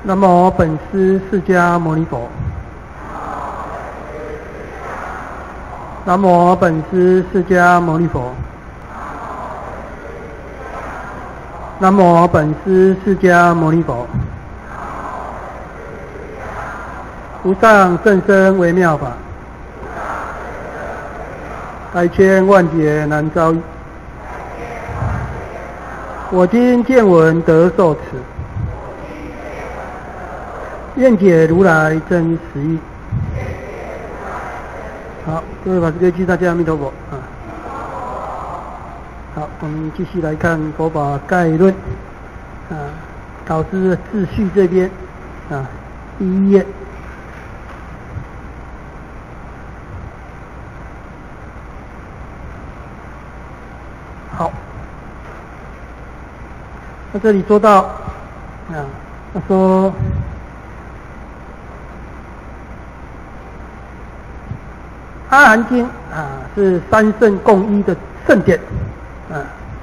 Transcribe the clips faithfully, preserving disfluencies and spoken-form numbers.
南无本师释迦牟尼佛。南无本师释迦牟尼佛。南无本师释迦牟尼佛。无上甚深微妙法，百千万劫难遭遇。我今见闻得受持，愿解如来真实义。好，各位法师各位居士大家阿弥陀佛啊！好，我们继续来看佛法概论啊，导师的秩序这边啊，第一页。好，那这里说到啊，他说阿含经啊是三圣共一的圣典啊，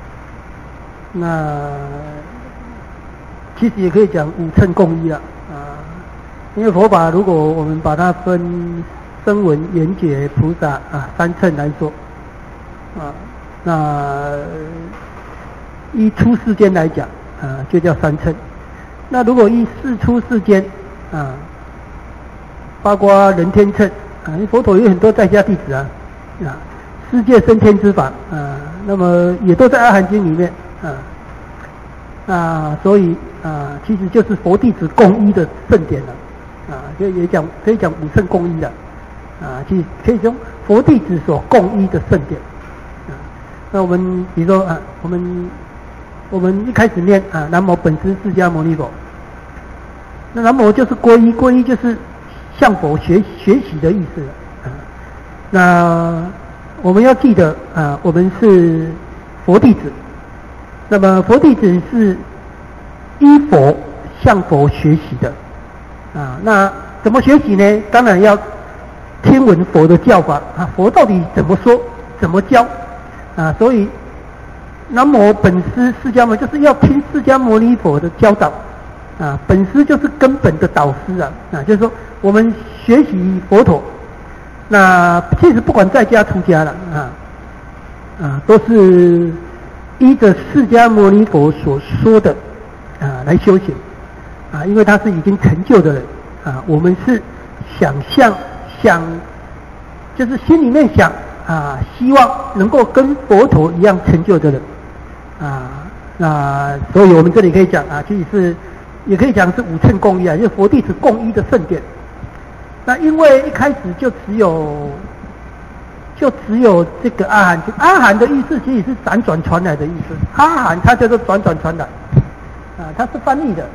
那其实也可以讲五乘共一了啊，因为佛法如果我们把它分声闻、缘觉、菩萨啊三乘来说啊，那依出世间来讲啊就叫三乘，那如果依世出世间啊，包括人天乘。啊，因为佛陀有很多在家弟子啊，啊，世界升天之法啊，那么也都在阿含经里面啊，啊，所以啊，其实就是佛弟子共一的圣典了，啊，就也讲可以讲五乘共一的，啊，其实可以从佛弟子所共一的圣典，啊，那我们比如说啊，我们我们一开始念啊，南无本师释迦牟尼佛，那南无就是皈依，皈依就是向佛学学习的意思啊。那我们要记得啊，我们是佛弟子，那么佛弟子是依佛向佛学习的啊。那怎么学习呢？当然要听闻佛的教法啊，佛到底怎么说，怎么教啊？所以南无本师释迦牟尼就是要听释迦牟尼佛的教导啊。本师就是根本的导师啊，啊，就是说我们学习佛陀，那其实不管在家出家了啊，啊，都是依着释迦牟尼佛所说的啊来修行啊，因为他是已经成就的人啊，我们是想象想，就是心里面想啊，希望能够跟佛陀一样成就的人啊，那所以我们这里可以讲啊，其实是也可以讲是五乘共一啊，就是佛弟子共一的圣典。那因为一开始就只有就只有这个阿含经，阿含的意思其实是辗转传来的意思，阿含它叫做转转传来啊，它是翻译的，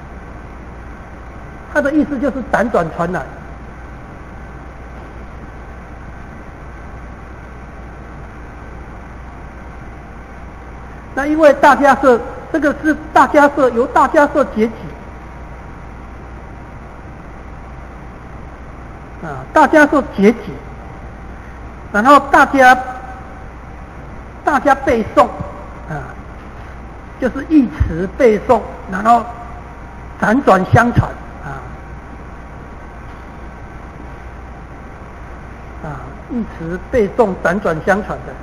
它的意思就是辗转传来。那因为大迦叶这个是大迦叶由大迦叶结集。啊，大家说结集，然后大家大家背诵啊，就是一词背诵，然后辗转相传啊，啊，一词背诵辗转相传的。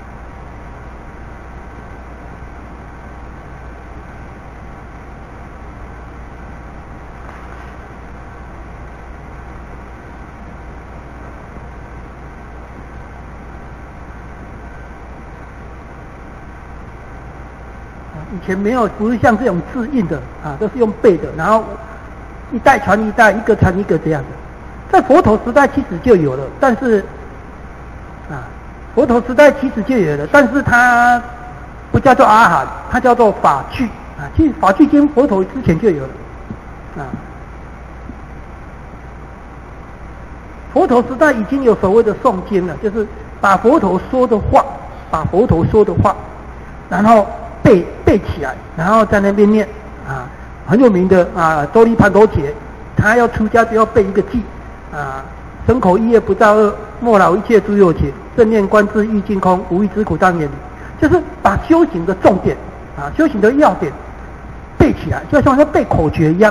以前没有，不是像这种字印的啊，都是用背的，然后一代传一代，一个传一个这样的。在佛陀时代其实就有了，但是啊，佛陀时代其实就有了，但是它不叫做阿含，它叫做法句啊。其实法句经佛陀之前就有了啊。佛陀时代已经有所谓的诵经了，就是把佛陀说的话，把佛陀说的话，然后背背起来，然后在那边念啊，很有名的啊，周利盘陀节，他要出家就要背一个偈啊，身口意业不造恶，莫扰一切诸有情，正念观自欲尽空，无欲之苦当远离。就是把修行的重点啊，修行的要点背起来，就像说背口诀一样啊，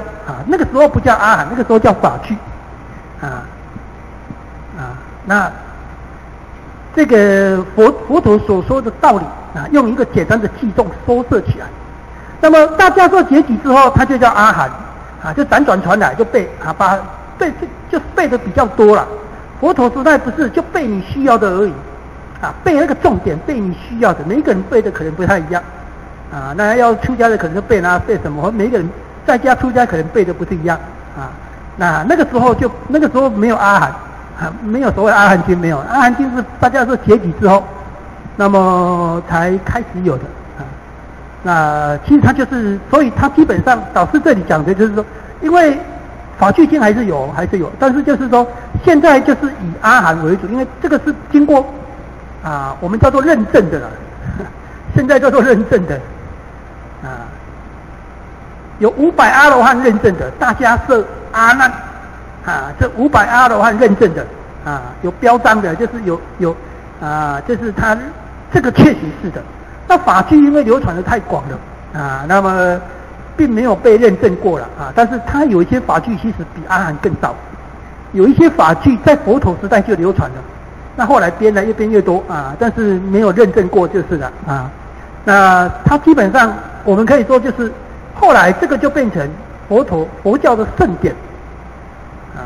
那个时候不叫阿含，那个时候叫法句，啊啊，那这个佛佛陀所说的道理啊，用一个简单的记诵收摄起来。那么大家做结集之后，它就叫阿含啊，就辗转传来就背啊，把背就背的比较多了。佛陀时代不是就背你需要的而已啊，背那个重点，背你需要的，每一个人背的可能不太一样啊。那要出家的可能就背那背什么，每一个人在家出家可能背的不是一样啊。那那个时候就那个时候没有阿含啊，没有所谓阿含经，没有阿含经是大家做结集之后，那么才开始有的啊。那其实它就是，所以它基本上导师这里讲的就是说，因为法句经还是有，还是有，但是就是说，现在就是以阿含为主，因为这个是经过啊，我们叫做认证的了，现在叫做认证的啊，有五百阿罗汉认证的，大家是阿难啊，这五百阿罗汉认证的啊，有标章的，就是有有啊，就是他这个确实是的。那法句因为流传的太广了啊，那么并没有被认证过了啊，但是它有一些法句其实比阿含更早，有一些法句在佛陀时代就流传了，那后来编的越编越多啊，但是没有认证过就是了啊。那它基本上我们可以说就是后来这个就变成佛陀佛教的圣典啊，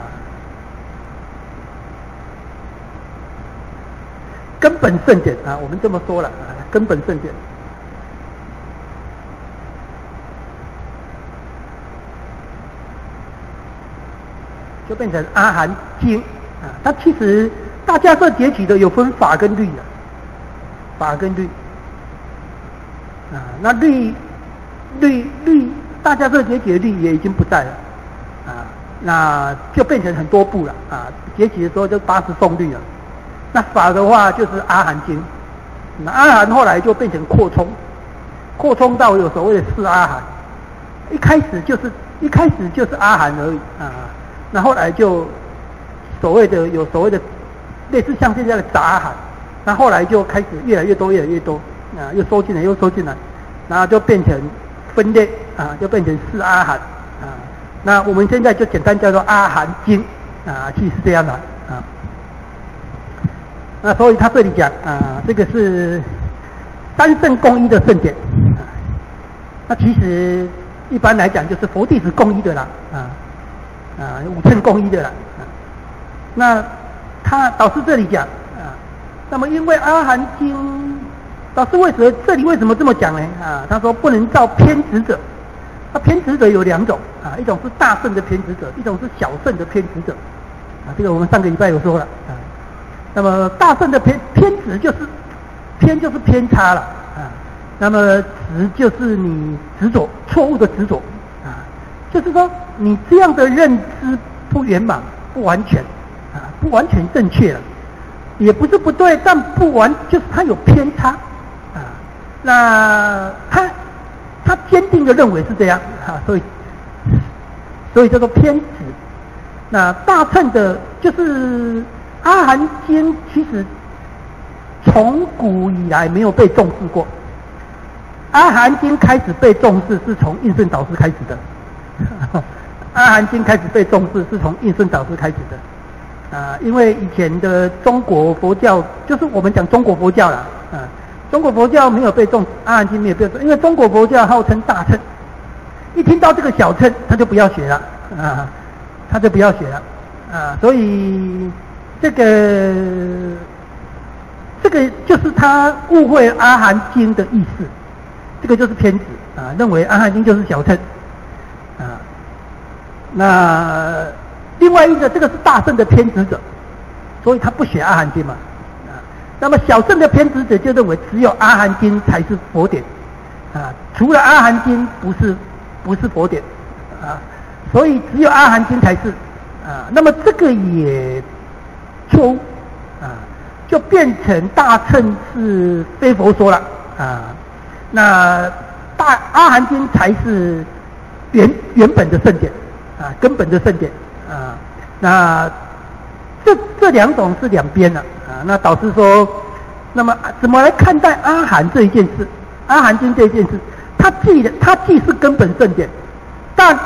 根本圣典啊，我们这么说了啊，根本圣典。就变成阿含经啊，它其实大家这截取的有分法跟律啊，法跟律啊，那律律律大家这截取的律也已经不在了啊，那就变成很多部了啊，截取的时候就八十颂律了。那法的话就是阿含经，那阿含后来就变成扩充，扩充到有所谓的四阿含，一开始就是一开始就是阿含而已啊。那后来就所谓的有所谓的类似像现在的杂阿含，那后来就开始越来越多越来越多啊，又收进来又收进来，然后就变成分类啊，就变成四阿含啊。那我们现在就简单叫做阿含经啊，其实是这样的啊。那所以他这里讲啊，这个是三圣共依的圣典啊。那其实一般来讲就是佛弟子共依的啦啊。啊，五乘共依的啦。啊、那他导师这里讲啊，那么因为阿含经，导师为什么这里为什么这么讲呢？啊，他说不能造偏执者。那偏执者有两种啊，一种是大圣的偏执者，一种是小圣的偏执者。啊，这个我们上个礼拜有说了啊。那么大圣的偏偏执就是偏就是偏差了啊，那么执就是你执着错误的执着啊，就是说。你这样的认知不圆满、不完全啊，不完全正确了，也不是不对，但不完就是它有偏差啊。那他他坚定的认为是这样啊，所以所以叫做偏执。那大乘的就是阿含经，其实从古以来没有被重视过。阿含经开始被重视是从印顺导师开始的。阿含经开始被重视是从印顺导师开始的啊，因为以前的中国佛教就是我们讲中国佛教啦啊，中国佛教没有被重，阿含经没有被重，因为中国佛教号称大乘，一听到这个小乘他就不要学了啊，他就不要学了啊，所以这个这个就是他误会阿含经的意思，这个就是偏执啊，认为阿含经就是小乘。啊，那另外一个这个是大圣的偏执者，所以他不学阿含经嘛啊。那么小圣的偏执者就认为只有阿含经才是佛典啊，除了阿含经不是不是佛典啊，所以只有阿含经才是啊。那么这个也错误啊，就变成大乘是非佛说了啊。那大阿含经才是。原原本的圣典啊，根本的圣典啊，那这这两种是两边的啊。那导师说，那么怎么来看待阿含这一件事？阿含经这一件事，它既它既是根本圣典，但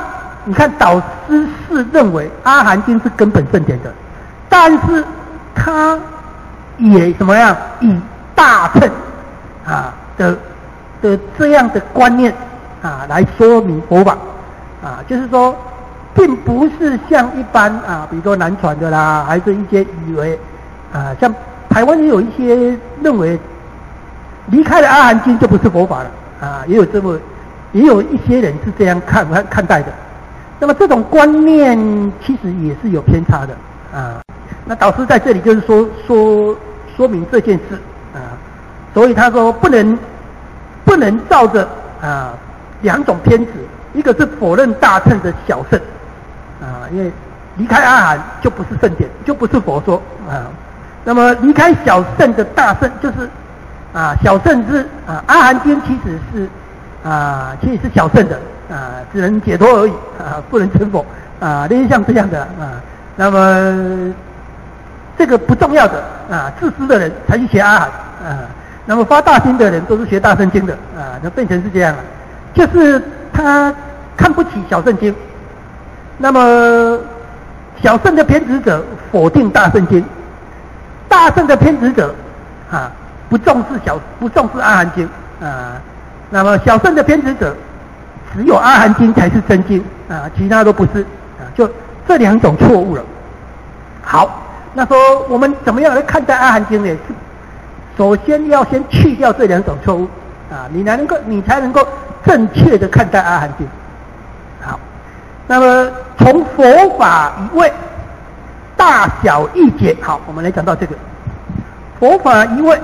你看导师是认为阿含经是根本圣典的，但是他也怎么样以大乘啊的的这样的观念啊来说明佛法啊，就是说并不是像一般啊，比如说南传的啦，还是一些以为啊，像台湾也有一些认为离开了阿含经就不是佛法了啊，也有这么也有一些人是这样看看看待的。那么这种观念其实也是有偏差的啊。那导师在这里就是说说说明这件事啊，所以他说不能不能照着啊两种偏执，一个是否认大乘的小乘啊，因为离开阿含就不是圣典，就不是佛说啊。那么离开小乘的大乘就是啊小乘是啊阿含经其实是啊其实是小乘的啊，只能解脱而已啊，不能成佛啊，类似像这样的啊。那么这个不重要的啊，自私的人才去学阿含啊，那么发大心的人都是学大乘经的啊，就变成是这样了，就是他看不起小乘经，那么小乘的偏执者否定大乘经，大乘的偏执者啊不重视小不重视阿含经啊，那么小乘的偏执者只有阿含经才是真经啊，其他都不是啊，就这两种错误了。好，那说我们怎么样来看待阿含经呢？是首先要先去掉这两种错误啊，你才能够你才能够正确的看待阿含经。好，那么从佛法一味，大小义解。好，我们来讲到这个佛法一味，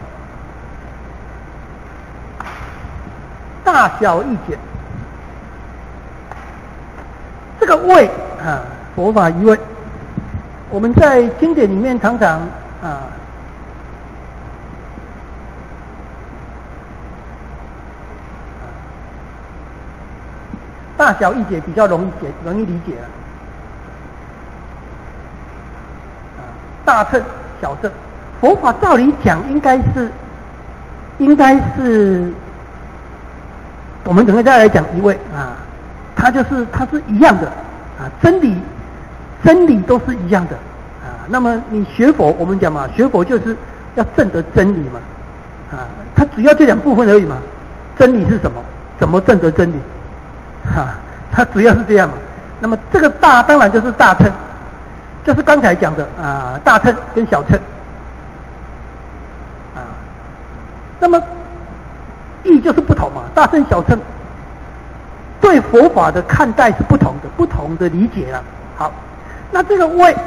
大小义解。这个味啊，佛法一味，我们在经典里面常常啊。大小义解比较容易解，容易理解了。啊，大乘、小乘，佛法照理讲应该是，应该是，我们整个再来讲一位啊，它就是它是一样的啊，真理真理都是一样的啊。那么你学佛，我们讲嘛，学佛就是要证得真理嘛，啊，它主要这两部分而已嘛。真理是什么？怎么证得真理？哈、啊，它主要是这样嘛。那么这个大当然就是大乘，就是刚才讲的啊，大乘跟小乘啊。那么义就是不同嘛，大乘小乘对佛法的看待是不同的，不同的理解了。好，那这个位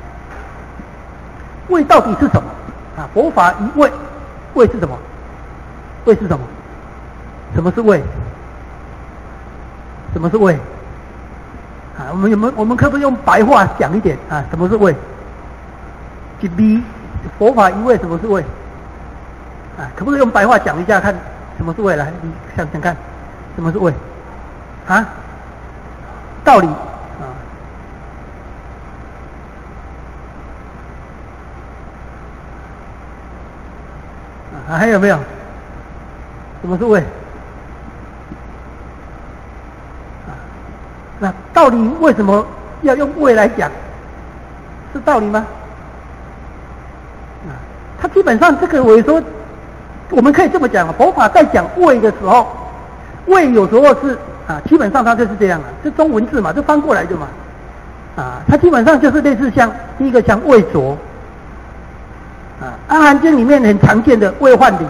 位到底是什么啊？佛法一位，位是什么？位是什么？什么是位？什么是位？啊，我们有没有？我们可不可以用白话讲一点啊？什么是位？即比佛法一位，什么是位？啊，可不可以用白话讲一下，看什么是位？来，你想想看，什么是位？啊？道理啊？啊，还有没有？什么是位？那道理为什么要用位来讲？是道理吗？啊，它基本上这个我说，我们可以这么讲，佛法在讲位的时候，位有时候是啊，基本上它就是这样啊，这中文字嘛，就翻过来的嘛，啊，它基本上就是类似像第一个像位着，啊，阿含经里面很常见的位换离，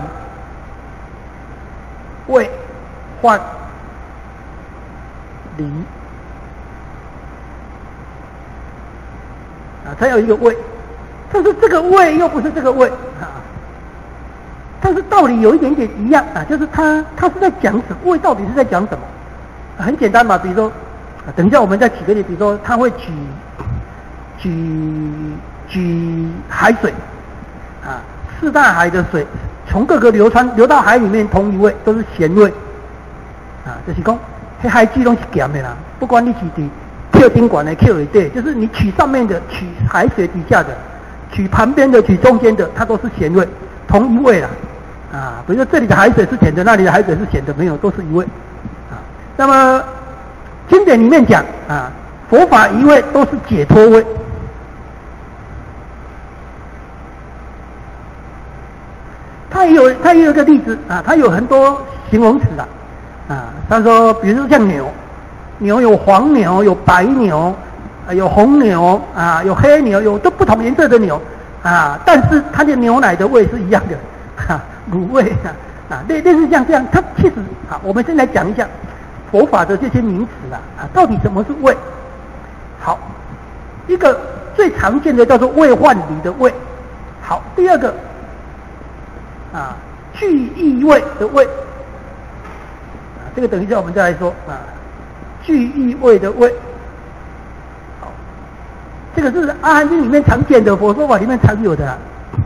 位换离。啊，才有一个位，但是这个位又不是这个位啊，但是道理有一点点一样啊，就是他他是在讲什么位，到底是在讲什么？啊、很简单嘛，比如说，啊、等一下我们再举个例，比如说他会举举举海水啊，四大海的水从各个流川流到海里面，同一位都是咸位啊，就是讲，那海水都是咸的啦，不管你是伫Q 宾馆的 Q 里对，就是你取上面的，取海水底下的，取旁边的，取中间的，它都是咸味，同一味啦，啊，比如说这里的海水是甜的，那里的海水是咸的，没有，都是一味，啊，那么经典里面讲啊，佛法一味都是解脱位。他也有他也有一个例子啊，他有很多形容词啊，啊，他说，比如说像牛，牛有黄牛，有白牛，啊、有红牛啊，有黑牛，有都不同颜色的牛啊，但是它的牛奶的味是一样的，哈、啊，卤味啊，啊，类类似像这样，它其实啊，我们先来讲一下佛法的这些名词啊，啊，到底什么是味？好，一个最常见的叫做味幻离的味，好，第二个。啊，具意味的味，啊，这个等一下我们再来说啊，具意味的味，好，这个是《阿含经》里面常见的，佛说法里面常有的啦。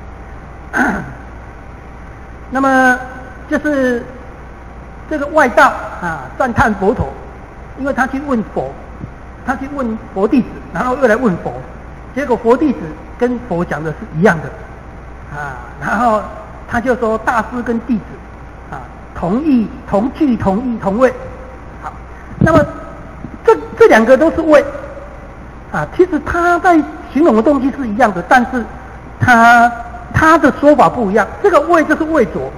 那么就是这个外道啊，赞叹佛陀，因为他去问佛，他去问佛弟子，然后又来问佛，结果佛弟子跟佛讲的是一样的，啊，然后。他就说大师跟弟子啊同意同句同意同味，好，那么这这两个都是味啊，其实他在形容的东西是一样的，但是他他的说法不一样。这个味就是味浊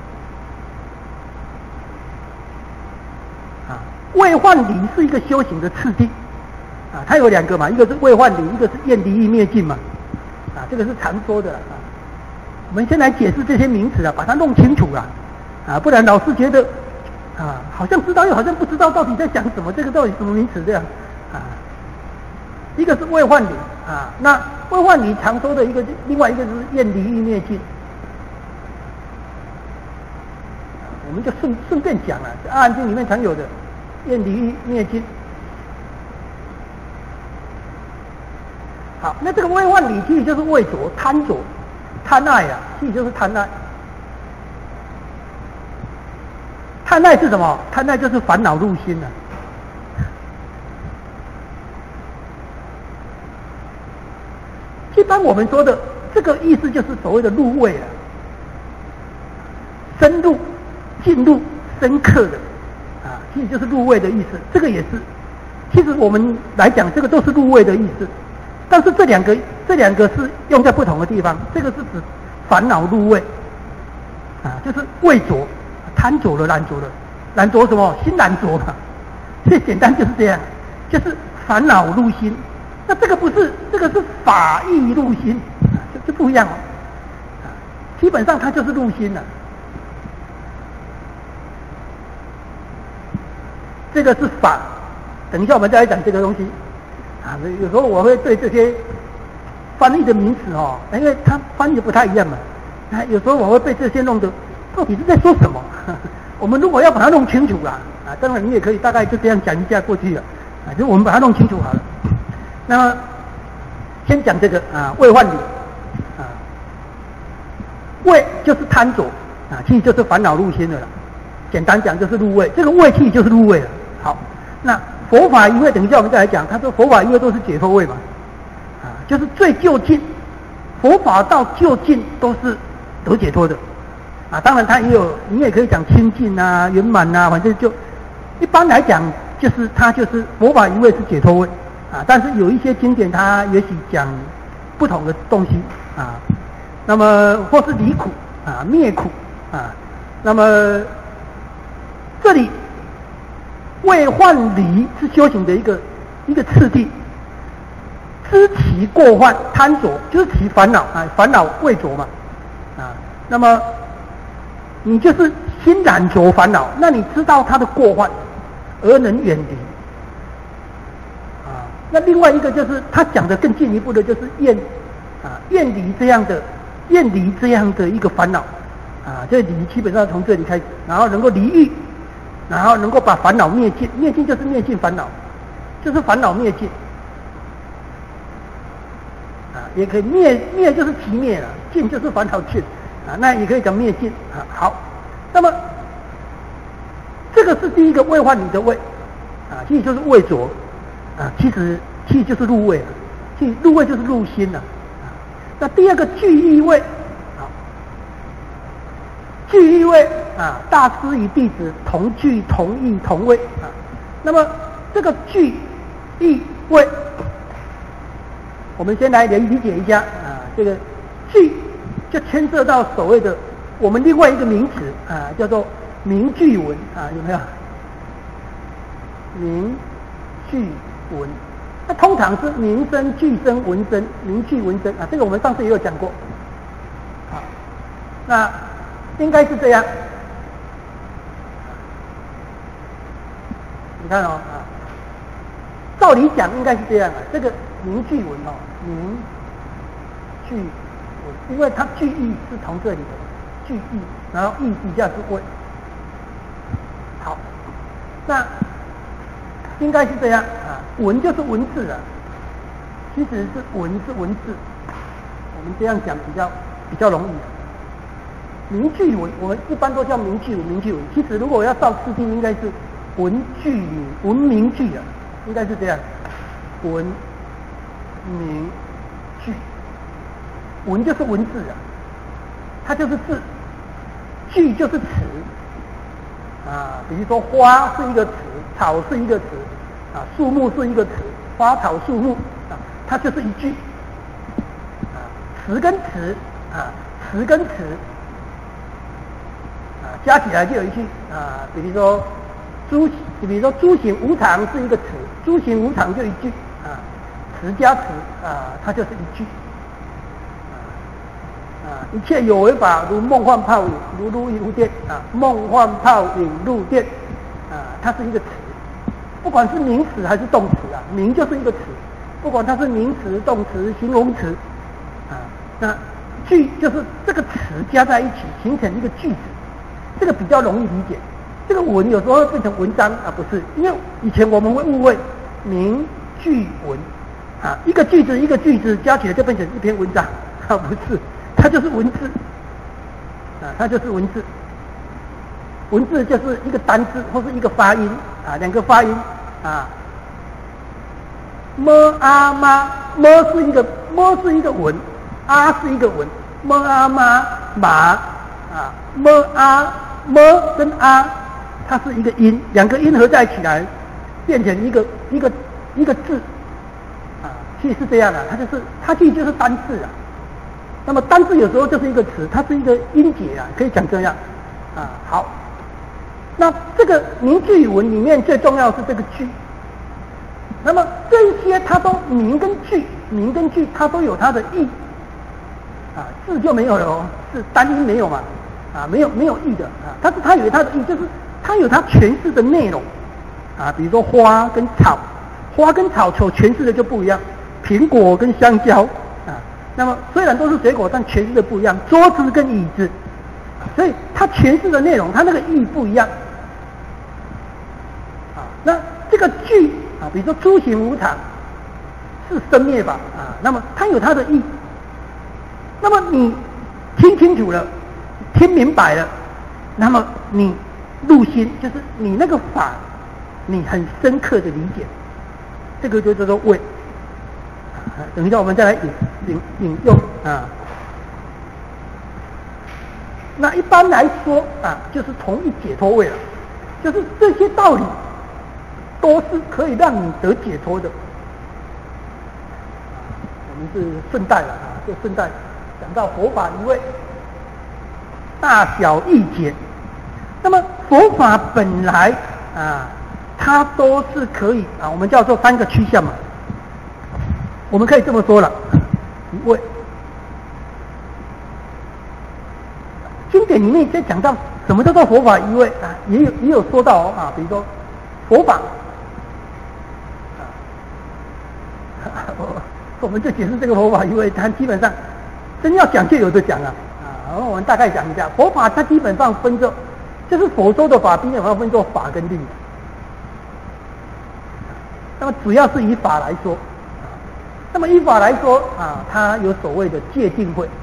啊，味幻离是一个修行的次第啊，它有两个嘛，一个是味幻离，一个是厌离欲灭尽嘛，啊，这个是常说的啊。我们先来解释这些名词啊，把它弄清楚了啊，不然老师觉得啊，好像知道又好像不知道到底在讲什么，这个到底什么名词这样啊？一个是味幻离啊，那味幻离常说的一个，另外一个是厌离欲灭尽，我们就顺顺便讲了，《阿含经》里面常有的厌离欲灭尽。好，那这个味幻离其实就是味浊、贪浊。贪爱啊，其实就是贪爱。贪爱是什么？贪爱就是烦恼入心了、啊。一般我们说的这个意思就是所谓的入味了，深入、进入、深刻的啊，其实就是入味的意思。这个也是，其实我们来讲，这个都是入味的意思。但是这两个这两个是用在不同的地方，这个是指烦恼入味，啊，就是味浊，贪浊了、染浊了，染浊什么？心染浊嘛，最简单就是这样，就是烦恼入心。那这个不是，这个是法意入心，啊、就就不一样了、啊，基本上它就是入心了。这个是法，等一下我们再来讲这个东西。啊，有时候我会对这些翻译的名词哦，因为它翻译的不太一样嘛，啊，有时候我会被这些弄得到底是在说什么？我们如果要把它弄清楚啦，啊，当然你也可以大概就这样讲一下过去了，啊，就我们把它弄清楚好了。那么先讲这个啊，味幻离啊，味就是贪着啊，其实就是烦恼入心的了。简单讲就是入味，这个味气就是入味了。好，那佛法一味，等一下我们再来讲。他说佛法一味都是解脱味嘛，啊，就是最究竟，佛法到究竟都是得解脱的，啊，当然它也有，你也可以讲清净啊、圆满啊，反正就一般来讲，就是它就是佛法一味是解脱味，啊，但是有一些经典它也许讲不同的东西啊，那么或是离苦啊、灭苦啊，那么这里。味幻离是修行的一个一个次第，知其过患，贪着就是其烦恼啊，烦恼味着嘛，啊，那么你就是心染着烦恼，那你知道它的过患，而能远离，啊，那另外一个就是他讲的更进一步的，就是厌啊厌离这样的厌离这样的一个烦恼，啊，这离基本上从这里开始，然后能够离欲。然后能够把烦恼灭尽，灭尽就是灭尽烦恼，就是烦恼灭尽，啊，也可以灭灭就是其灭了，尽就是烦恼尽，啊，那也可以讲灭尽啊。好，那么这个是第一个味幻离的味，啊，其实就是味浊，啊，其实其实就是入味了，其实入味就是入心了，啊，那第二个具意味。具意味啊，大师与弟子同具同意同味啊。那么这个句、意、谓，我们先来理理解一下啊，这个句就牵涉到所谓的我们另外一个名词啊，叫做名句文啊，有没有？名句文，那通常是名声、句声、文声，名句、文声啊，这个我们上次也有讲过。好，那应该是这样。你看哦啊，照理讲应该是这样啊，这个名句文哦，名句文，因为它句意是从这里的句意，然后意底下是谓。好，那应该是这样啊，文就是文字啊，其实是文是文字，我们这样讲比较比较容易。名句文，我们一般都叫名句文，名句文。其实如果要照次第，应该是文句名，文名句啊，应该是这样，文名句。文就是文字啊，它就是字，句就是词啊。比如说花是一个词，草是一个词啊，树木是一个词，花草树木啊，它就是一句啊。词跟词啊，词跟词啊，加起来就有一句啊。比如说诸，比如说诸行无常是一个词，诸行无常就一句啊，词加词啊，它就是一句。啊，一切有为法，如梦幻泡影，如露亦如电啊。梦幻泡影入电啊，它是一个词，不管是名词还是动词啊，名就是一个词，不管它是名词、动词、形容词啊。那句就是这个词加在一起形成一个句子，这个比较容易理解。这个文有时候会变成文章啊，不是，因为以前我们会误会名句文啊，一个句子一个句子加起来就变成一篇文章啊，不是。它就是文字啊，它就是文字。文字就是一个单字或是一个发音啊，两个发音啊。么啊妈，么是一个么是一个文，啊是一个文，么啊妈马啊，么啊么跟啊，它是一个音，两个音合在一起来变成一个一个一个字啊，其实是这样的，它就是它其实就是单字啊。那么单字有时候就是一个词，它是一个音节啊，可以讲这样啊。好，那这个名句文里面最重要是这个句。那么这一些它都名跟句，名跟句它都有它的意啊，字就没有了哦，是单音没有嘛啊，没有没有意的啊，但是它有它的意，就是它有它诠释的内容啊。比如说花跟草，花跟草所诠释的就不一样，苹果跟香蕉。那么虽然都是水果，但诠释的不一样。桌子跟椅子，所以它诠释的内容，它那个意义不一样。啊，那这个句啊，比如说诸行无常是生灭法啊，那么它有它的意。那么你听清楚了，听明白了，那么你入心，就是你那个法，你很深刻的理解，这个就叫做谓。等一下，我们再来引引引用啊。那一般来说啊，就是同一解脱位了，就是这些道理都是可以让你得解脱的。我们是顺带了啊，就顺带讲到佛法一位大小义解。那么佛法本来啊，它都是可以啊，我们叫做三个趋向嘛。我们可以这么说了，一位经典里面在讲到什么叫做佛法一位啊，也有也有说到啊，比如说佛法啊，我们就解释这个佛法一位，它基本上真要讲就有的讲啊啊，我们大概讲一下佛法，它基本上分作就是佛说的法，基本上分作法跟律。那么主要是以法来说。那么依法来说啊，它有所谓的戒定慧。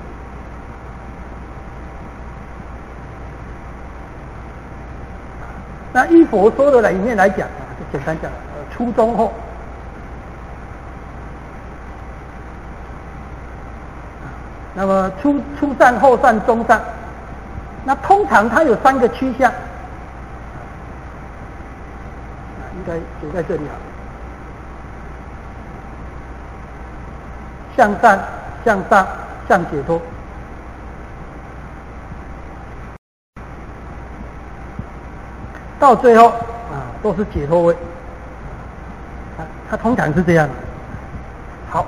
那依佛说的里面来讲啊，就简单讲，呃，初中后。那么初初善、后善、中善，那通常它有三个趋向。你该写在这里啊。向善、向上、向解脱。到最后啊，都是解脱位。啊，它通常是这样的。好。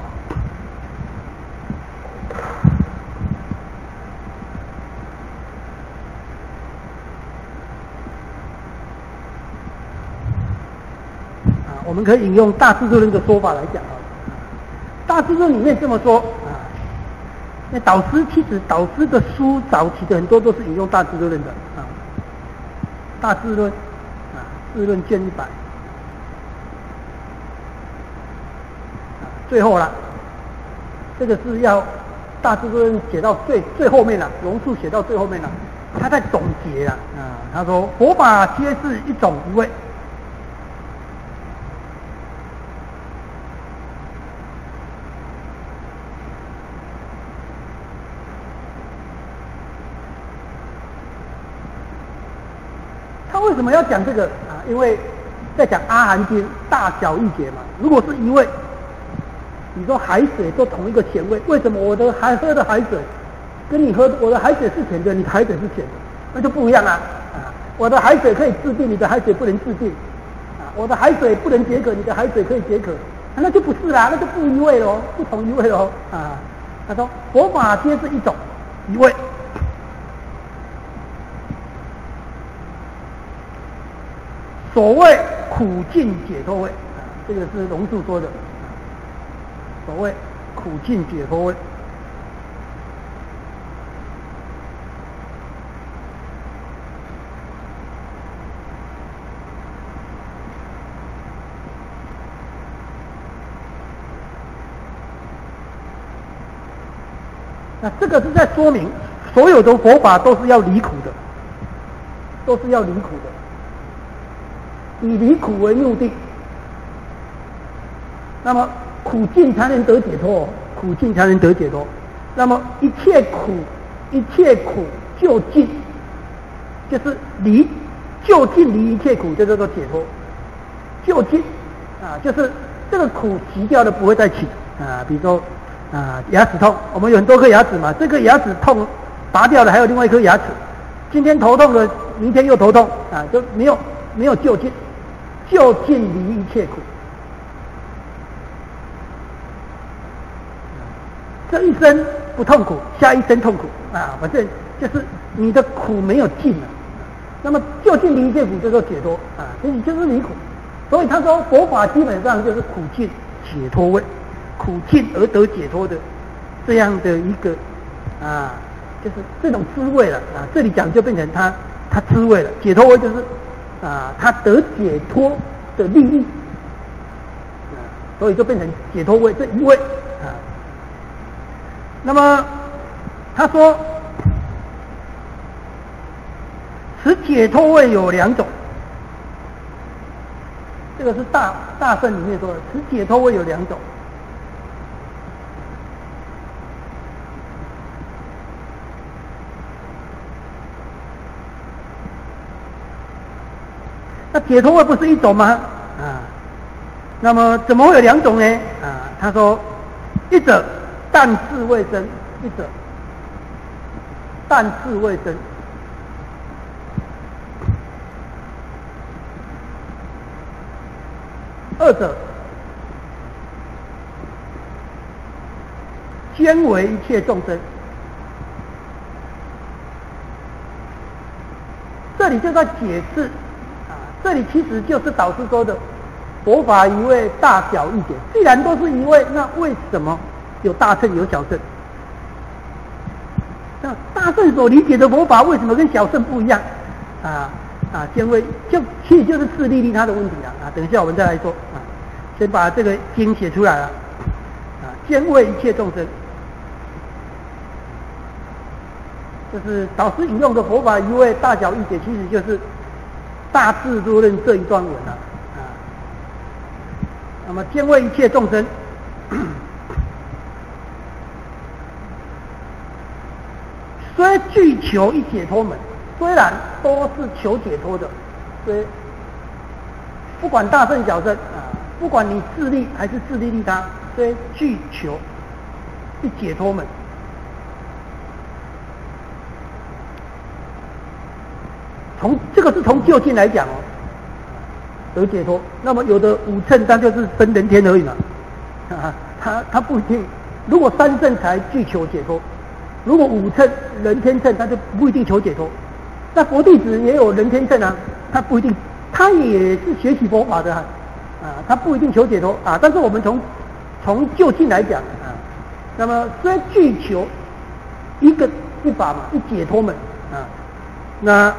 啊，我们可以引用大智度论的说法来讲啊。大智度论里面这么说啊，那导师其实导师的书早期的很多都是引用大智度论的啊。大智论啊，智论卷一百啊，最后了，这个是要大智论写到最最后面了，龙树写到最后面了，他在总结了啊，他说佛法皆是一种一味。为什么要讲这个啊？因为在讲阿含经大小异解嘛。如果是一味，你说海水都同一个咸味，为什么我的海喝的海水跟你喝我的海水是甜的，你的海水是咸的，那就不一样啊！啊，我的海水可以治病，你的海水不能治病；啊，我的海水不能解渴，你的海水可以解渴，啊、那就不是啦，那就不一味喽，不同一味喽啊！他说佛法皆是一种一味。所谓苦尽解脱位，啊，这个是龙树说的。所谓苦尽解脱位，那这个是在说明，所有的佛法都是要离苦的，都是要离苦的。以离苦为目的，那么苦尽才能得解脱，苦尽才能得解脱。那么一切苦，一切苦就尽，就是离，就近离一切苦，就叫做解脱。就近啊，就是这个苦洗掉了不会再起啊。比如说啊，牙齿痛，我们有很多颗牙齿嘛，这个牙齿痛拔掉了，还有另外一颗牙齿。今天头痛了，明天又头痛啊，就没有没有就近。就近离一切苦，这一生不痛苦，下一生痛苦啊！反正就是你的苦没有尽了，那么就近离一切苦叫做解脱啊，所以就是离苦。所以他说佛法基本上就是苦尽解脱位，苦尽而得解脱的这样的一个啊，就是这种滋味了啊。这里讲就变成他他滋味了，解脱位就是啊，他得解脱的利益，啊，所以就变成解脱位这一位啊。那么他说，此解脱位有两种，这个是大大圣里面说的，此解脱位有两种。那解脱位不是一种吗？啊，那么怎么会有两种呢？啊，他说，一者但智未生，一者但智未生。二者兼为一切众生。这里就在解释。这里其实就是导师说的佛法一味大小异解，既然都是一味，那为什么有大乘有小乘？那大乘所理解的佛法为什么跟小乘不一样？啊啊，兼为就其实就是自利利他的问题了啊。等一下我们再来说啊，先把这个经写出来了啊，兼为一切众生，就是导师引用的佛法一味大小异解，其实就是大智度论这一段文啊，啊，那么兼为一切众生，虽具求一解脱门，虽然都是求解脱的，虽不管大乘小乘啊，不管你自利还是自利利他，虽具求是解脱门。从这个是从就近来讲哦，得解脱。那么有的五乘它就是升人天而已嘛，啊，它它不一定。如果三乘才具求解脱，如果五乘人天乘，它就不一定求解脱。那佛弟子也有人天乘啊，他不一定，他也是学习佛法的啊，啊，他不一定求解脱啊。但是我们从从就近来讲啊，那么虽具求一个一法嘛，一解脱门啊，那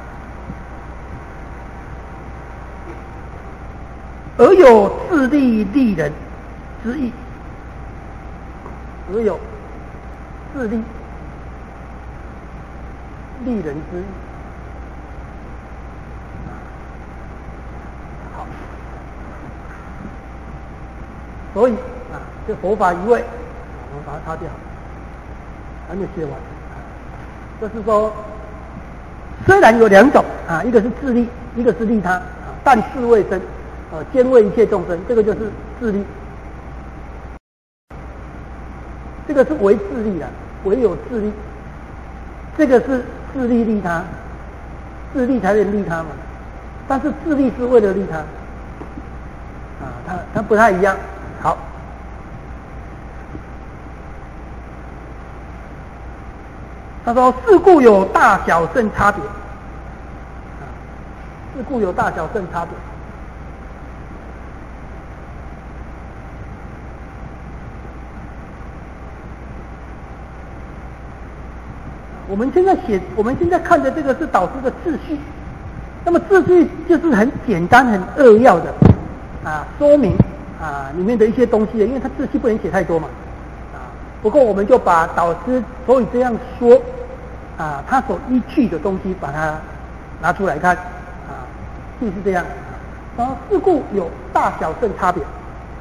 而有自利利人之意，而有自利利人之意。好，所以啊，这佛法一味，我们把它擦掉，还没写完。就是说，虽然有两种啊，一个是自利，一个是利他啊，但是未生。呃，兼为一切众生，这个就是自利，这个是为自利的，唯有自利，这个是自利利他，自利才能利他嘛，但是自利是为了利他，啊，它它不太一样。好，他说是故有大小乘差别，啊，是故有大小乘差别。我们现在写，我们现在看的这个是导师的秩序，那么秩序就是很简单、很扼要的啊，说明啊里面的一些东西，因为它秩序不能写太多嘛，啊，不过我们就把导师所以这样说啊，他所依据的东西把它拿出来看啊，就是这样。然后是故有大小乘差别。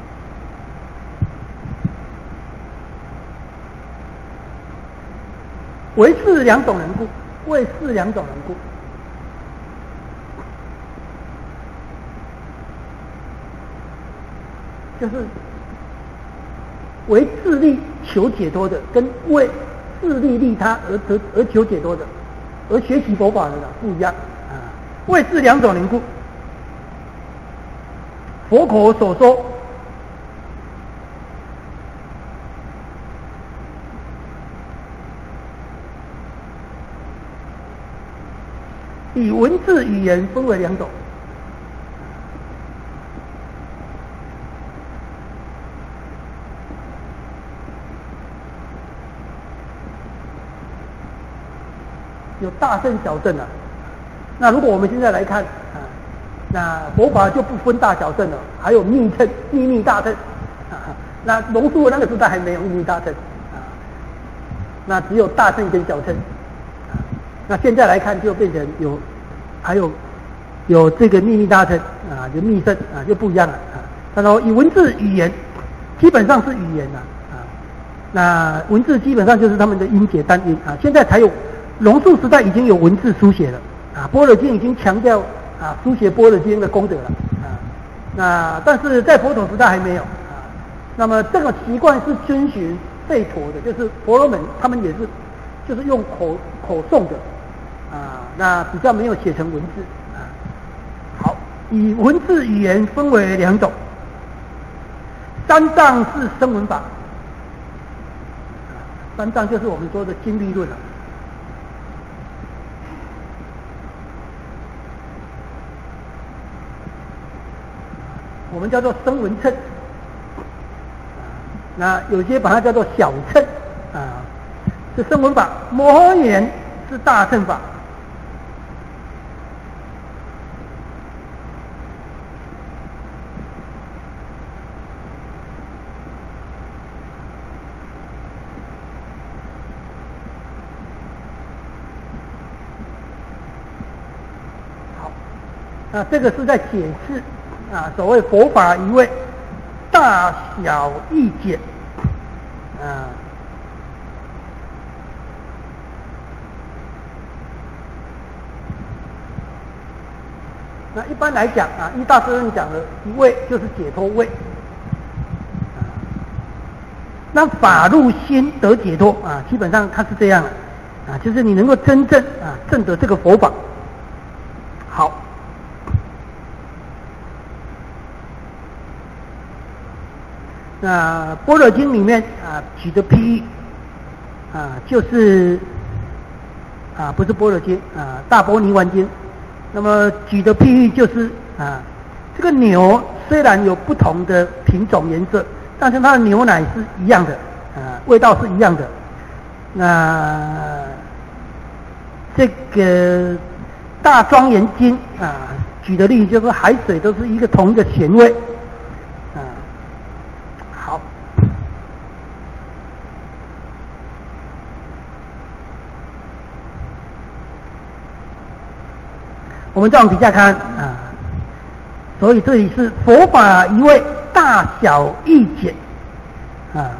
为是两种人故，为是两种人故，就是为自利求解脱的，跟为自利利他而得而求解脱的，而学习佛法的不一样啊。为是两种人故，佛口所说。以文字语言分为两种，有大乘小乘啊。那如果我们现在来看啊，那佛法就不分大小乘了，还有密乘、秘密大乘啊。那龙树那个时代还没有秘密大乘啊，那只有大乘跟小乘。那现在来看就变成有，还有有这个秘密大乘啊，就密乘啊，就不一样了啊。他说以文字语言，基本上是语言呐 啊, 啊，那文字基本上就是他们的音节单音啊。现在才有龙树时代已经有文字书写了啊，般若经已经强调啊书写般若经的功德了啊。那但是在佛陀时代还没有啊。那么这个习惯是遵循吠陀的，就是婆罗门他们也是就是用口口诵的。啊，那比较没有写成文字啊。好，以文字语言分为两种，三藏是声闻法，三藏就是我们说的经律论了。我们叫做声闻乘，那有些把它叫做小乘啊，是声闻法。摩诃言是大乘法。啊，这个是在解释啊，所谓佛法一味，大小易解啊。 那一般来讲啊，依大师论讲的一位就是解脱位。啊，那法入心得解脱啊，基本上它是这样的啊，就是你能够真正啊证得这个佛法。好，那般若经里面啊举的譬喻啊，就是啊不是般若经啊，大般泥丸经。那么举的譬喻就是啊，这个牛虽然有不同的品种颜色，但是它的牛奶是一样的啊，味道是一样的。那这个大庄严经啊，举的例子就是海水都是一个同一个咸味啊。好，我们再往底下看啊，所以这里是佛法一味大小易简啊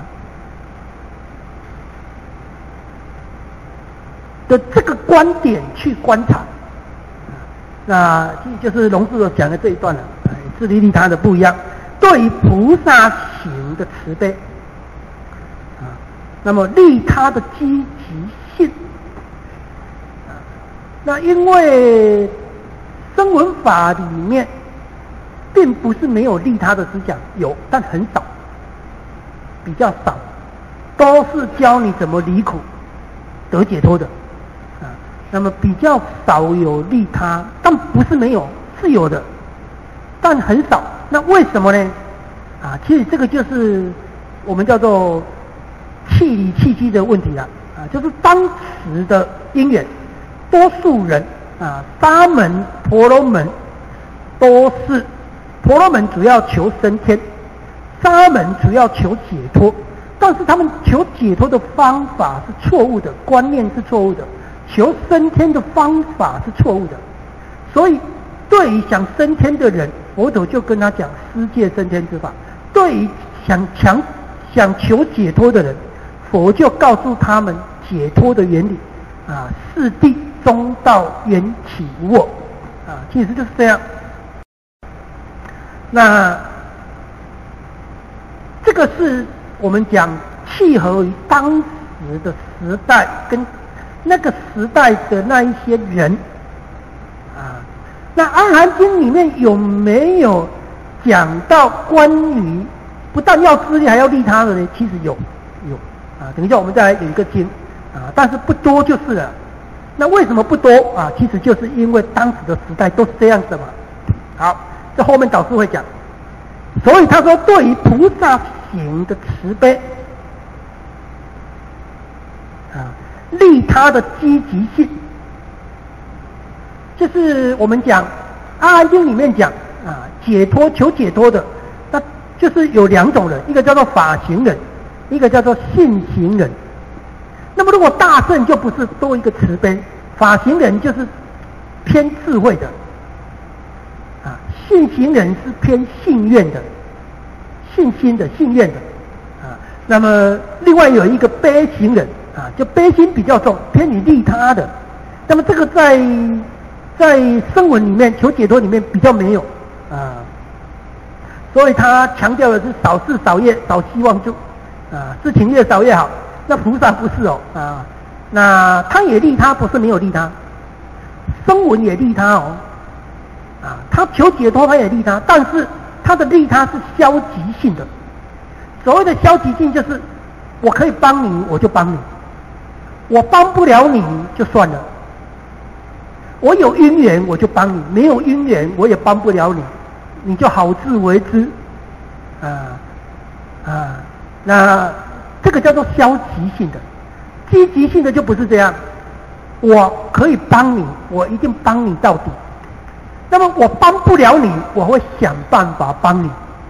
的这个观点去观察，那就是龙树所讲的这一段了，自利利他的不一样，对于菩萨行的慈悲啊，那么利他的积极性啊，那因为声闻法里面并不是没有利他的思想，有，但很少，比较少，都是教你怎么离苦得解脱的啊。那么比较少有利他，但不是没有，是有的，但很少。那为什么呢？啊，其实这个就是我们叫做气理气机的问题了啊，就是当时的因缘，多数人啊，沙门、婆罗门都是，婆罗门主要求升天，沙门主要求解脱，但是他们求解脱的方法是错误的，观念是错误的，求升天的方法是错误的，所以对于想升天的人，佛陀就跟他讲世界升天之法；对于想强想求解脱的人，佛就告诉他们解脱的原理啊，四谛中道缘起无我啊，其实就是这样。那这个是我们讲契合于当时的时代跟那个时代的那一些人啊。那《阿含经》里面有没有讲到关于不但要自利还要利他的呢？其实有有啊，等一下我们再来有一个经啊，但是不多就是了。那为什么不多啊？其实就是因为当时的时代都是这样子嘛。好，这后面导师会讲。所以他说，对于菩萨行的慈悲啊，利他的积极性，就是我们讲《阿含经》里面讲啊，解脱求解脱的，那就是有两种人，一个叫做法行人，一个叫做信行人。那么如果大乘就不是多一个慈悲，法行人就是偏智慧的啊，信行人是偏信愿的，信心的信愿的啊。那么另外有一个悲行人啊，就悲心比较重，偏于利他的。那么这个在在声闻里面求解脱里面比较没有啊，所以他强调的是少事少业少希望就啊，事情越少越好。那菩萨不是哦啊，那他也利他，不是没有利他，声闻也利他哦啊，他求解脱他也利他，但是他的利他是消极性的。所谓的消极性就是我可以帮你我就帮你，我帮不了你就算了，我有因缘我就帮你，没有因缘我也帮不了你，你就好自为之啊啊，那这个叫做消极性的。积极性的就不是这样，我可以帮你，我一定帮你到底。那么我帮不了你，我会想办法帮你。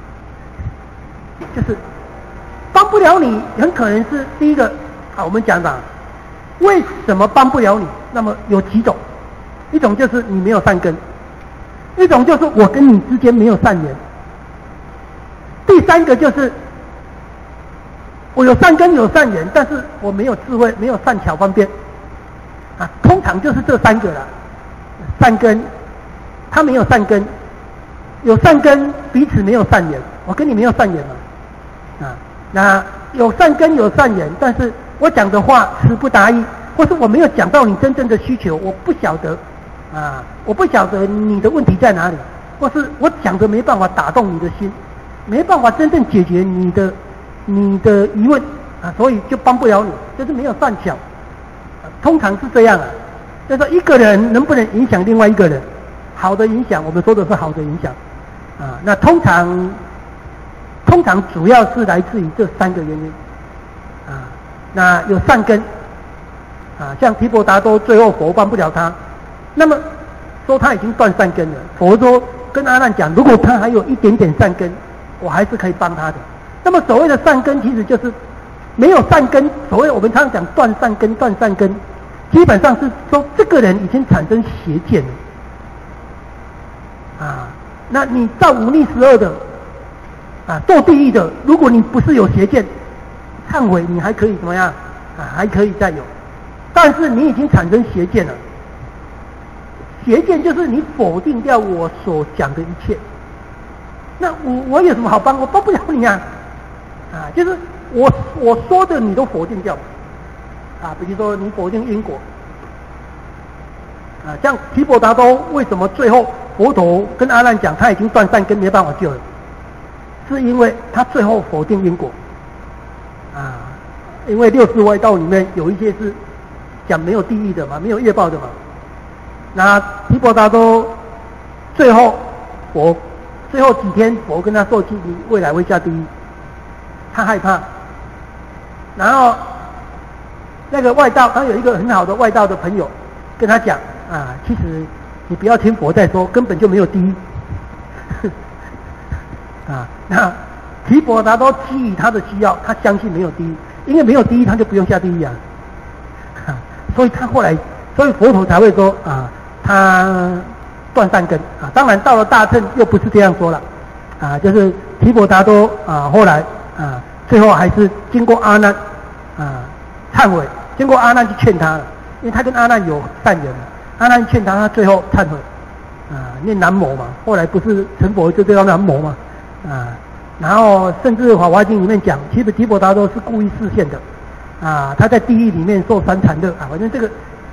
就是帮不了你，很可能是第一个啊，我们讲讲为什么帮不了你。那么有几种，一种就是你没有善根，一种就是我跟你之间没有善缘，第三个就是我有善根有善缘，但是我没有智慧，没有善巧方便啊，通常就是这三个了，善根他没有善根，有善根彼此没有善缘，我跟你没有善缘嘛，啊，那有善根有善缘，但是我讲的话词不达意，或是我没有讲到你真正的需求，我不晓得，啊，我不晓得你的问题在哪里，或是我讲的没办法打动你的心，没办法真正解决你的你的疑问啊，所以就帮不了你，就是没有善巧，啊，通常是这样啊，就是说一个人能不能影响另外一个人，好的影响，我们说的是好的影响，啊，那通常通常主要是来自于这三个原因，啊，那有善根，啊，像提婆达多最后佛帮不了他，那么说他已经断善根了，佛说跟阿难讲，如果他还有一点点善根，我还是可以帮他的。那么所谓的善根，其实就是没有善根，所谓我们常常讲断善根，断善根，基本上是说这个人已经产生邪见了，啊，那你造五逆十恶的，啊，堕地狱的，如果你不是有邪见，忏悔你还可以怎么样？啊，还可以再有，但是你已经产生邪见了。邪见就是你否定掉我所讲的一切，那我我有什么好帮？我帮不了你啊！啊，就是我我说的你都否定掉，啊，比如说你否定因果，啊，像提婆达多为什么最后佛陀跟阿难讲他已经断善根没办法救了，是因为他最后否定因果，啊，因为六世外道里面有一些是讲没有地狱的嘛，没有业报的嘛。那提婆达多最后佛最后几天佛跟他说起你未来会下地狱，他害怕，然后那个外道他有一个很好的外道的朋友跟他讲啊，其实你不要听佛在说，根本就没有地狱啊，那提婆达多基于他的需要，他相信没有地狱，因为没有地狱他就不用下地狱啊，啊所以他后来所以佛陀才会说啊他断善根啊，当然到了大乘又不是这样说了啊，就是提婆达多啊后来啊最后还是经过阿难啊忏悔，经过阿难去劝他了，因为他跟阿难有善缘，阿难劝他，他最后忏悔啊，念南无嘛，后来不是成佛就叫南无嘛啊，然后甚至法华经里面讲，其实提婆达多是故意示现的啊，他在地狱里面受三禅热啊，反正这个。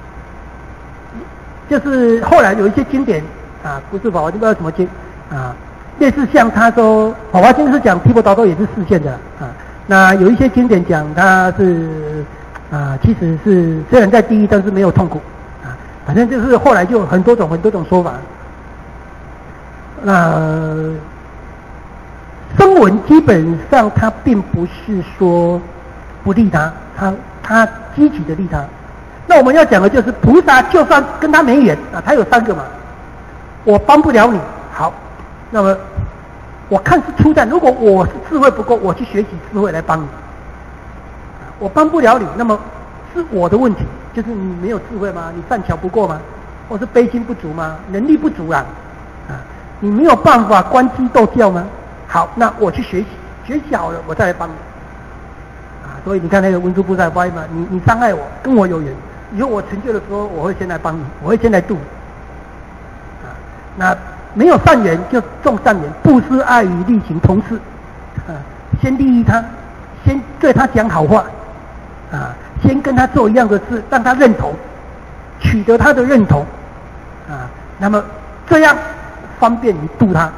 就是后来有一些经典啊，不是法华经，不知道什么经啊，类似像他说法华经是讲提婆达多也是示现的啊，那有一些经典讲他是啊，其实是虽然在地狱，但是没有痛苦啊，反正就是后来就很多种很多种说法。那声闻基本上他并不是说不利他，他他积极的利他。那我们要讲的就是菩萨，就算跟他没缘啊，他有三个嘛，我帮不了你，好，那么我看是出战，如果我是智慧不够，我去学习智慧来帮你，我帮不了你，那么是我的问题，就是你没有智慧吗？你善巧不够吗？或是悲心不足吗？能力不足啊，啊，你没有办法观机斗教吗？好，那我去学习，学习好了，我再来帮你，啊，所以你看那个文殊菩萨发言嘛，你你伤害我，跟我有缘。以后我成就的时候，我会先来帮你，我会先来度你。啊，那没有善缘就种善缘，布施、爱语、力行同事，啊，先利益他，先对他讲好话，啊，先跟他做一样的事，让他认同，取得他的认同，啊，那么这样方便你度他。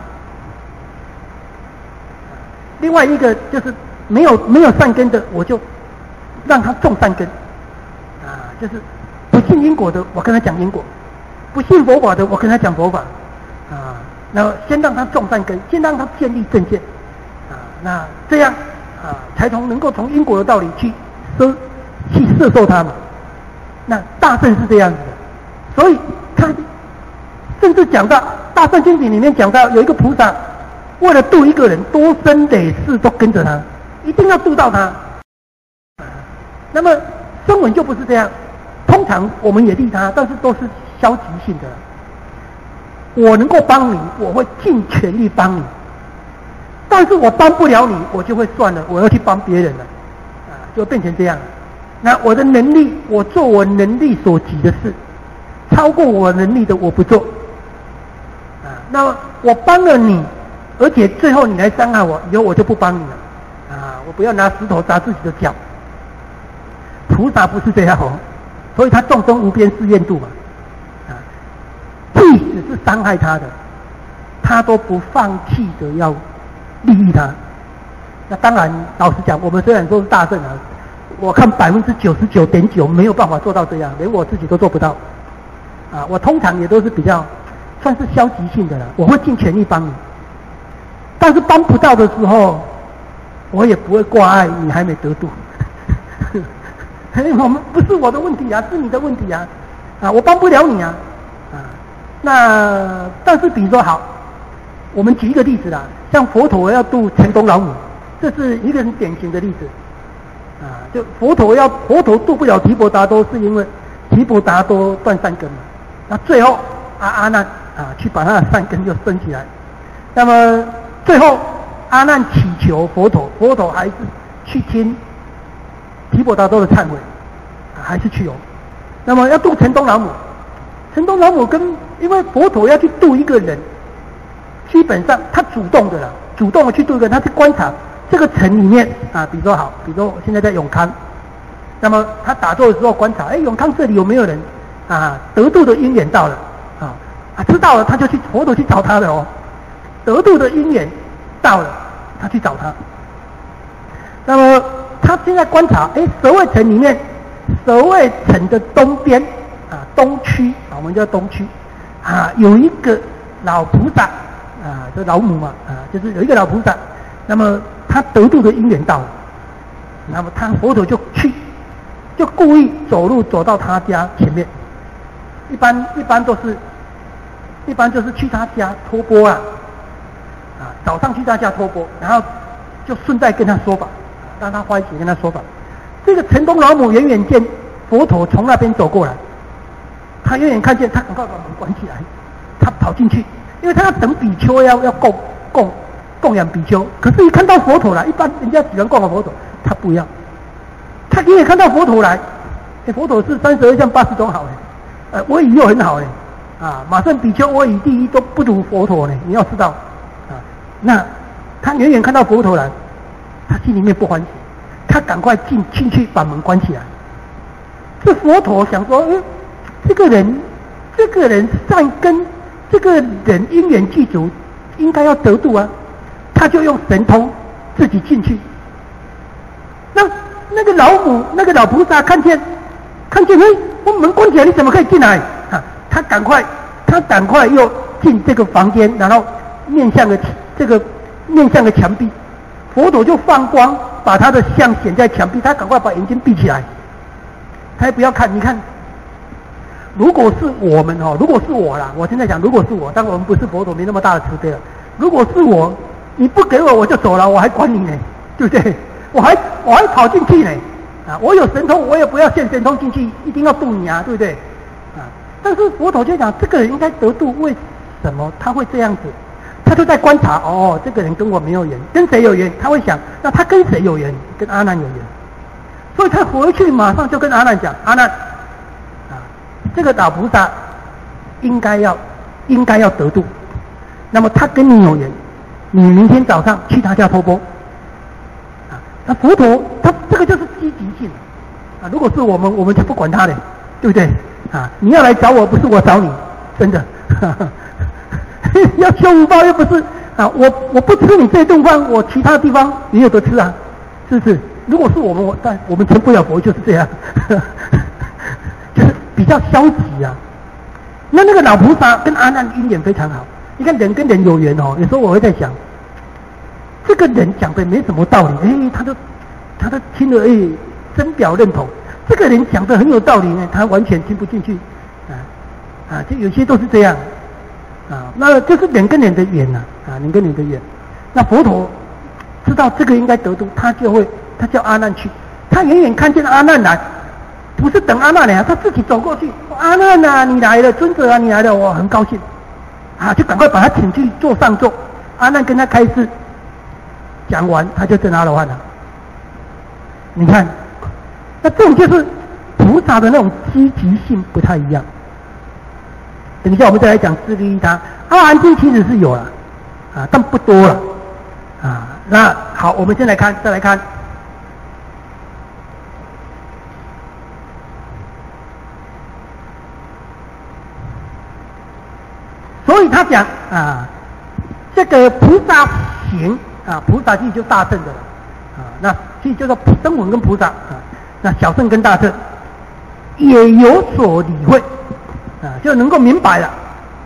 另外一个就是没有没有善根的，我就让他种善根。就是不信因果的，我跟他讲因果；不信佛法的，我跟他讲佛法。啊，那先让他种善根，先让他建立正见。啊，那这样啊，才从能够从因果的道理去摄去摄受他嘛。那大乘是这样子的，所以他甚至讲到大乘经典里面讲到，有一个菩萨为了度一个人，多生累世都跟着他，一定要度到他。啊，那么声闻就不是这样。通常我们也利他，但是都是消极性的。我能够帮你，我会尽全力帮你；但是我帮不了你，我就会算了，我要去帮别人了，啊，就变成这样了。那我的能力，我做我能力所及的事，超过我能力的我不做， 那么我帮了你，而且最后你来伤害我，以后我就不帮你了啊！我不要拿石头砸自己的脚。菩萨不是这样哦，所以他众生无边誓愿度嘛啊，即使是伤害他的，他都不放弃的要利益他。那当然，老实讲，我们虽然说是大圣啊，我看百分之九十九点九没有办法做到这样，连我自己都做不到啊！我通常也都是比较算是消极性的了，我会尽全力帮你，但是帮不到的时候，我也不会挂碍你还没得度。我们不是我的问题啊，是你的问题啊！啊，我帮不了你啊！啊，那但是比如说好，我们举一个例子啦，像佛陀要度城东老母，这是一个很典型的例子。啊，就佛陀要佛陀度不了提婆达多，是因为提婆达多断善根嘛。那最后阿阿难啊去把他的善根就升起来。那么最后阿难祈求佛陀，佛陀还是去听提婆达多的忏悔，啊、还是去哦。那么要度城东老母，城东老母跟因为佛陀要去度一个人，基本上他主动的啦，主动的去度一个人，他去观察这个城里面啊，比如说好，比如说我现在在永康，那么他打坐的时候观察，哎，永康这里有没有人啊得度的因缘到了啊啊知道了，他就去佛陀去找他的哦，得度的因缘到了，他去找他。那么他现在观察，哎，舍卫城里面，舍卫城的东边啊东区啊，我们叫东区啊，有一个老菩萨啊，这老母嘛啊，就是有一个老菩萨，那么他得度的因缘到了，那么他佛陀就去，就故意走路走到他家前面，一般一般都是，一般就是去他家托钵啊，啊早上去他家托钵，然后就顺带跟他说法，让他欢喜跟他说法。这个城东老母远远见佛陀从那边走过来，他远远看见，他赶快把门关起来，他跑进去，因为他要等比丘要要供供。供养比丘，可是一看到佛陀来，一般人家喜欢供养佛陀，他不要。他远远看到佛陀来，哎，佛陀是三十二相八十种好哎，呃，威仪又很好哎，啊，马上比丘威仪第一都不如佛陀呢，你要知道，啊，那他远远看到佛陀来，他心里面不欢喜，他赶快进进去把门关起来。这佛陀想说，哎，这个人，这个人善根，这个人因缘具足，应该要得度啊。他就用神通自己进去，那那个老母那个老菩萨看见看见，哎，我门关起来，你怎么可以进来？啊，他赶快他赶快又进这个房间，然后面向了这个面向了墙壁，佛陀就放光把他的像显在墙壁，他赶快把眼睛闭起来，他也不要看。你看，如果是我们哦，如果是我啦，我现在讲，如果是我，但我们不是佛陀，没那么大的慈悲了。如果是我，你不给我我就走了，我还管你呢，对不对？我还我还跑进去呢，啊，我有神通，我也不要现神通进去，一定要度你啊，对不对？啊，但是佛陀就讲，这个人应该得度，为什么他会这样子？他就在观察，哦，这个人跟我没有缘，跟谁有缘？他会想，那他跟谁有缘？跟阿难有缘，所以他回去马上就跟阿难讲，阿难，啊，这个老菩萨应该要应该要得度，那么他跟你有缘。你明天早上去他家托钵，啊，那佛陀他这个就是积极性，啊，如果是我们，我们就不管他的，对不对？啊，你要来找我，不是我找你，真的，哈哈要修福报又不是啊，我我不吃你这顿饭，我其他地方也有得吃啊，是不是？如果是我们，我但我们成不了佛就是这样，呵呵就是比较消极啊。那那个老菩萨跟阿难因缘非常好。你看人跟人有缘哦，有时候我会在想，这个人讲的没什么道理，哎，他都他都听了，哎，深表认同。这个人讲的很有道理呢，他完全听不进去，啊啊，就有些都是这样，啊，那就是人跟人的缘呐，啊，人跟人的缘。那佛陀知道这个应该得度，他就会他叫阿难去，他远远看见阿难来，不是等阿难来，他自己走过去，阿难啊，你来了，尊者啊，你来了，我很高兴。啊，就赶快把他请去坐上座。阿难跟他开示，讲完他就证阿罗汉了。你看，那这种就是菩萨的那种积极性不太一样。等一下我们再来讲自利利他。 阿含经其实是有了，啊，但不多了，啊，那好，我们先来看，再来看，所以他讲啊，这个菩萨行啊，菩萨其实就大乘的了，啊，那其实就是声闻跟菩萨啊，那小乘跟大乘也有所理会，啊，就能够明白了。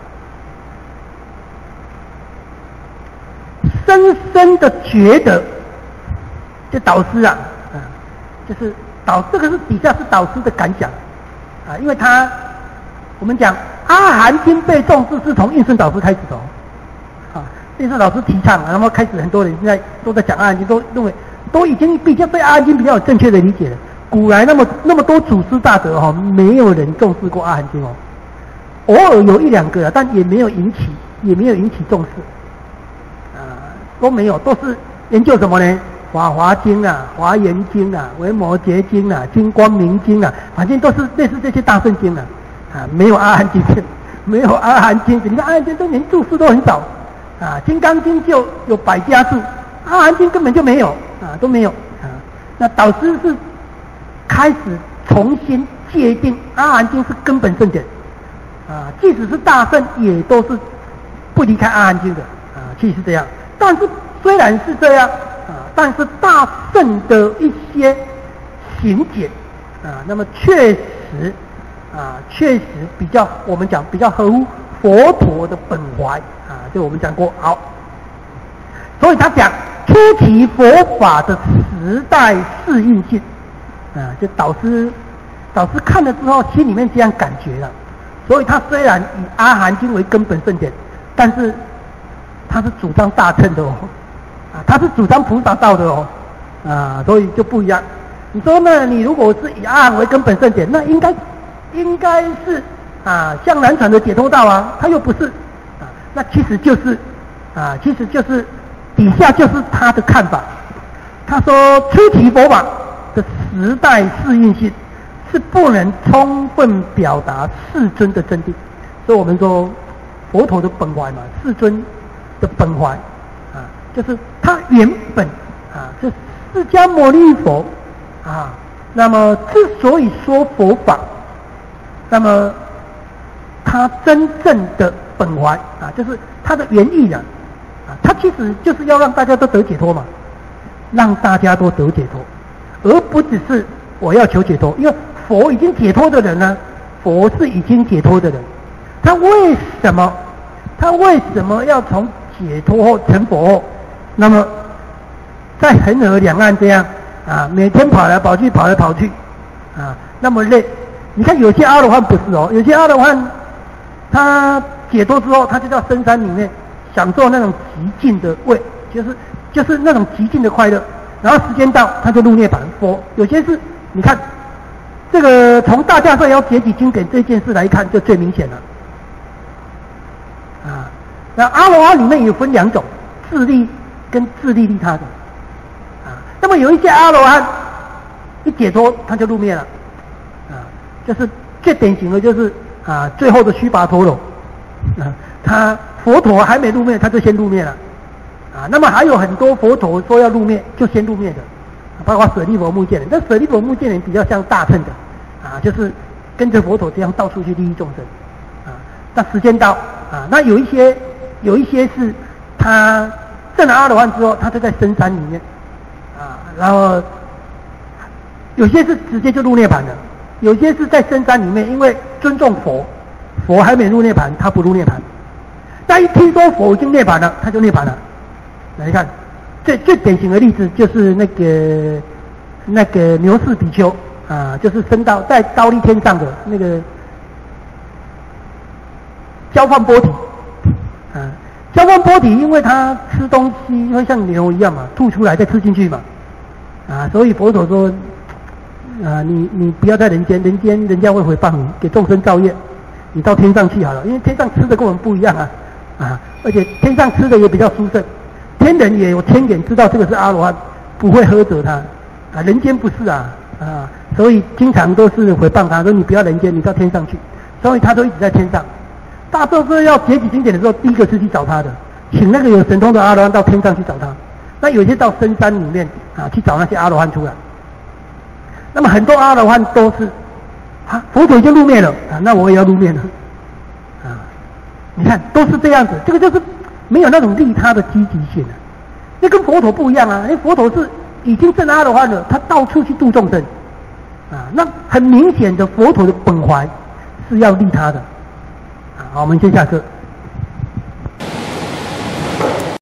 深深的觉得，这导师啊，啊，就是导这个是底下是导师的感想，啊，因为他我们讲阿含经背诵是是从印顺导师开始的，啊，印顺导师提倡，然后开始很多人现在都在讲阿含经，都认为都已经比较对阿含经比较有正确的理解了。古来那么那么多祖师大德哈、哦，没有人重视过阿含经哦，偶尔有一两个，但也没有引起也没有引起重视。都没有，都是研究什么呢？法华经啊、华严经啊、维摩诘经啊、金光明经啊，反正都是类似这些大圣经啊，啊，没有阿含经，没有阿含经。你看阿含经都连注释都很少，啊，金刚经就有百家注，阿含经根本就没有，啊，都没有，啊，那导师是开始重新界定阿含经是根本圣典，啊，即使是大圣也都是不离开阿含经的，啊，其实是这样。但是虽然是这样啊，但是大圣的一些行解啊，那么确实啊，确实比较我们讲比较合乎佛陀的本怀啊，就我们讲过好，所以他讲初期佛法的时代适应性啊，就导师导师看了之后心里面这样感觉了，所以他虽然以阿含经为根本圣典，但是他是主张大乘的哦，啊，他是主张菩萨道的哦，啊，所以就不一样。你说呢？你如果是以阿含为根本圣典，那应该应该是啊，向南传的解脱道啊，他又不是啊，那其实就是啊，其实就是底下就是他的看法。他说初期佛法的时代适应性是不能充分表达世尊的真谛，所以我们说佛陀的本怀嘛，世尊的本怀啊，就是他原本啊，是释迦牟尼佛啊。那么之所以说佛法，那么他真正的本怀啊，就是他的原意啊，啊，他其实就是要让大家都得解脱嘛，让大家都得解脱，而不只是我要求解脱，因为佛已经解脱的人呢，佛是已经解脱的人，他为什么他为什么要从解脱后成佛后，那么在恒河两岸这样啊，每天跑来跑去，跑来跑去啊，那么累。你看有些阿罗汉不是哦，有些阿罗汉他解脱之后，他就到深山里面享受那种极尽的味，就是就是那种极尽的快乐。然后时间到，他就入涅槃。佛有些是，你看这个从大架设要解体经典这件事来看，就最明显了啊。那阿罗汉里面也分两种，自利跟自利利他的啊。那么有一些阿罗汉一解脱他就入灭了啊，就是最典型的就是啊最后的须跋陀罗啊，他佛陀还没入灭他就先入灭了啊。那么还有很多佛陀说要入灭就先入灭的，包括舍利弗、目犍连。但舍利弗、目犍连比较像大乘的啊，就是跟着佛陀这样到处去利益众生啊。那时间到啊，那有一些。有一些是他证了阿罗汉之后，他就在深山里面啊，然后有些是直接就入涅槃了，有些是在深山里面，因为尊重佛，佛还没入涅槃，他不入涅槃。但一听说佛已经涅槃了，他就涅槃了。来看，最最典型的例子就是那个那个牛氏比丘啊，就是升到在忉利天上的那个交换波提。啊，交换波提，因为他吃东西会像牛一样嘛，吐出来再吃进去嘛，啊，所以佛陀说，啊，你你不要在人间，人间人家会回谤你，给众生造业，你到天上去好了，因为天上吃的跟我们不一样啊，啊，而且天上吃的也比较殊胜，天人也有天眼知道这个是阿罗汉，不会呵责他，啊，人间不是啊，啊，所以经常都是回谤他，说你不要人间，你到天上去，所以他都一直在天上。 大宙斯要劫取经典的时候，第一个是去找他的，请那个有神通的阿罗汉到天上去找他。那有些到深山里面啊去找那些阿罗汉出来。那么很多阿罗汉都是啊，佛陀已经入灭了啊，那我也要入灭了啊。你看都是这样子，这个就是没有那种利他的积极性啊。那跟佛陀不一样啊，因为佛陀是已经证阿罗汉了，他到处去度众生啊。那很明显的佛陀的本怀是要利他的啊。好，我们先下课。